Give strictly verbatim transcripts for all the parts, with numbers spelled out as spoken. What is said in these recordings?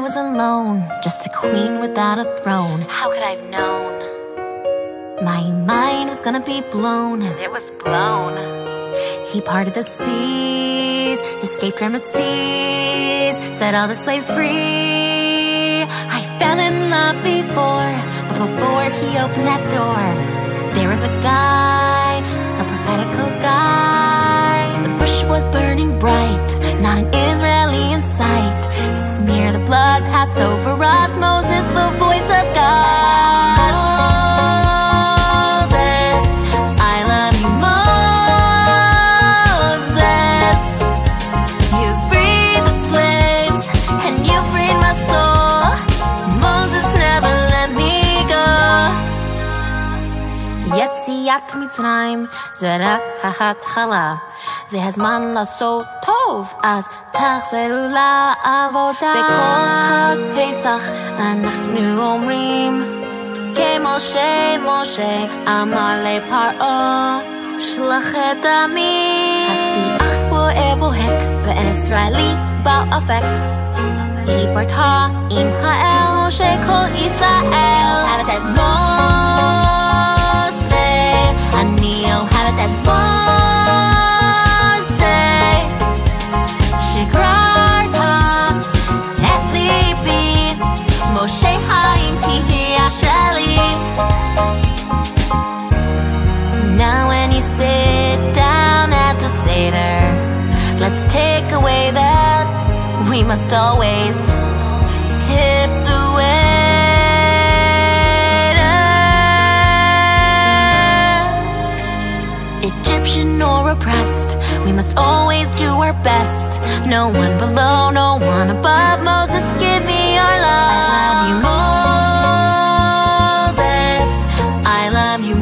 was alone, just a queen without a throne. How could I have known? My mind was gonna be blown, and it was blown. He parted the seas, escaped Ramesses, set all the slaves free. I fell in love before, but before he opened that door, there was a guy, a prophetical guy. The bush was burning bright, not an Israeli in sight. Smear the blood, pass over us, Moses, the voice of God. Moses, I love you, Moses. You freed the slaves, and you freed my soul. Moses never let me go. יציאת מצרים זה רק ההתחלה, זה הזמן לעשות טוב, אז תחזרו לעבודה. בכל חג פסח אנחנו אומרים, כמשה משה אמר לפרעה, שלח את עמי. השיח בוער בוהק ואין ישראלי באופק, דיברת עם האל שכל ישראל. אוהבת את משה, אני אוהבת את משה, שחררת את ליבי, משה האם תהיה שלי. Now when you sit down at the Seder, let's take away that we must always tip the waiter. Egyptian or oppressed, we must always do our best. No one below, no one above. Moses, give me your love. I love you, Moses. I love you,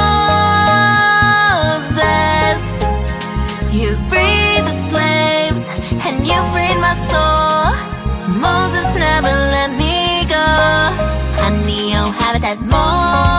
Moses. You freed the slaves, and you freed my soul. Moses never let me go. I need to have that more.